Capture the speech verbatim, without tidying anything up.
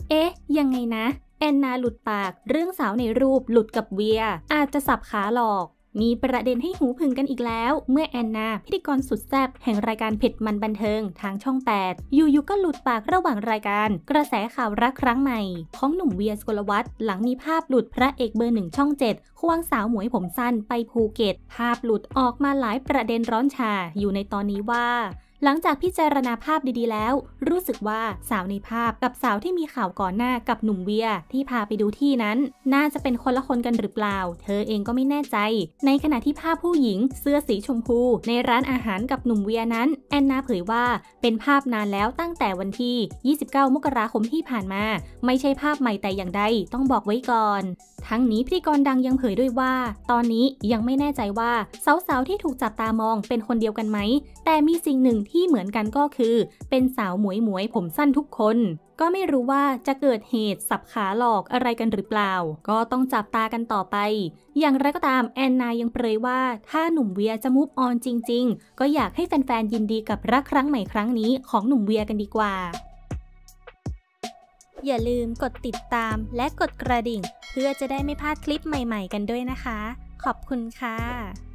เอ๊ะยังไงนะแอนนาหลุดปากเรื่องสาวในรูปหลุดกับเวียอาจจะสับขาหลอกมีประเด็นให้หูผึ่งกันอีกแล้วเมื่อแอนนาพิธีกรสุดแซ่บแห่งรายการเผ็ดมันบันเทิงทางช่องแปดอยู่ๆก็หลุดปากระหว่างรายการกระแสข่าวรักครั้งใหม่ของหนุ่มเวียสุกลวัฒน์หลังมีภาพหลุดพระเอกเบอร์หนึ่งช่องเจ็ดควงสาวหมวยผมสั้นไปภูเก็ตภาพหลุดออกมาหลายประเด็นร้อนชาอยู่ในตอนนี้ว่าหลังจากพิจารณาภาพดีๆแล้วรู้สึกว่าสาวในภาพกับสาวที่มีข่าวก่อนหน้ากับหนุ่มเวียที่พาไปดูที่นั้นน่าจะเป็นคนละคนกันหรือเปล่าเธอเองก็ไม่แน่ใจในขณะที่ภาพผู้หญิงเสื้อสีชมพูในร้านอาหารกับหนุ่มเวียนั้นแอนนาเผยว่าเป็นภาพนานแล้วตั้งแต่วันที่ยี่สิบเก้ามกราคมที่ผ่านมาไม่ใช่ภาพใหม่แต่อย่างใดต้องบอกไว้ก่อนทั้งนี้พิธีกรดังยังเผยด้วยว่าตอนนี้ยังไม่แน่ใจว่าสาวๆที่ถูกจับตามองเป็นคนเดียวกันไหมแต่มีสิ่งหนึ่งที่เหมือนกันก็คือเป็นสาวหมวยหมวยผมสั้นทุกคนก็ไม่รู้ว่าจะเกิดเหตุสับขาหลอกอะไรกันหรือเปล่าก็ต้องจับตากันต่อไปอย่างไรก็ตามแอนนายังเปรยว่าถ้าหนุ่มเวียจะมูฟออนจริงๆก็อยากให้แฟนๆยินดีกับรักครั้งใหม่ครั้งนี้ของหนุ่มเวียกันดีกว่าอย่าลืมกดติดตามและกดกระดิ่งเพื่อจะได้ไม่พลาดคลิปใหม่ๆกันด้วยนะคะขอบคุณค่ะ